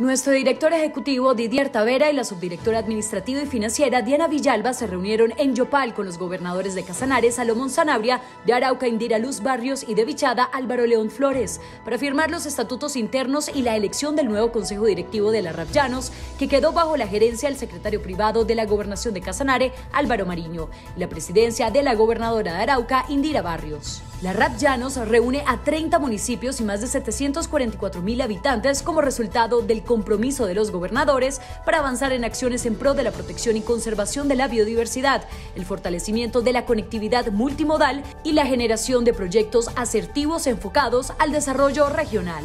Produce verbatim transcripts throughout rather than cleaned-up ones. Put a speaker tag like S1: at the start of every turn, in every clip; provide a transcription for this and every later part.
S1: Nuestro director ejecutivo Didier Tavera y la subdirectora administrativa y financiera Diana Villalba se reunieron en Yopal con los gobernadores de Casanare, Salomón Sanabria, de Arauca, Indira Luz Barrios y de Vichada, Álvaro León Flores, para firmar los estatutos internos y la elección del nuevo consejo directivo de la R A P Llanos, que quedó bajo la gerencia del secretario privado de la gobernación de Casanare, Álvaro Mariño, y la presidencia de la gobernadora de Arauca, Indira Barrios. La R A P Llanos reúne a treinta municipios y más de setecientos cuarenta y cuatro mil habitantes como resultado del compromiso de los gobernadores para avanzar en acciones en pro de la protección y conservación de la biodiversidad, el fortalecimiento de la conectividad multimodal y la generación de proyectos asertivos enfocados al desarrollo regional.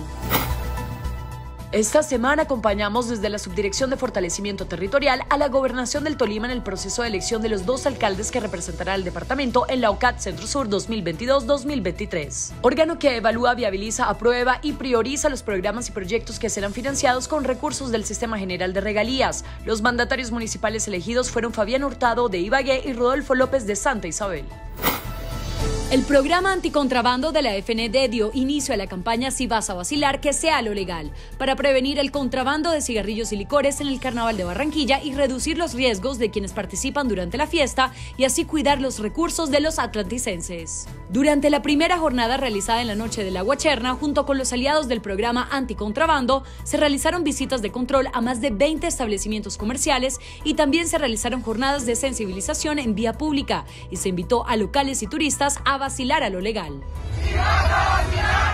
S1: Esta semana acompañamos desde la Subdirección de Fortalecimiento Territorial a la Gobernación del Tolima en el proceso de elección de los dos alcaldes que representará al departamento en la O C A T Centro Sur dos mil veintidós dos mil veintitrés. Órgano que evalúa, viabiliza, aprueba y prioriza los programas y proyectos que serán financiados con recursos del Sistema General de Regalías. Los mandatarios municipales elegidos fueron Fabián Hurtado de Ibagué y Rodolfo López de Santa Isabel. El programa anticontrabando de la F N D dio inicio a la campaña Si vas a vacilar, que sea lo legal, para prevenir el contrabando de cigarrillos y licores en el Carnaval de Barranquilla y reducir los riesgos de quienes participan durante la fiesta y así cuidar los recursos de los atlanticenses. Durante la primera jornada realizada en la noche de la Guacherna, junto con los aliados del programa anticontrabando, se realizaron visitas de control a más de veinte establecimientos comerciales y también se realizaron jornadas de sensibilización en vía pública y se invitó a locales y turistas a vacilar a lo legal.
S2: ¡Si vas a vacilar!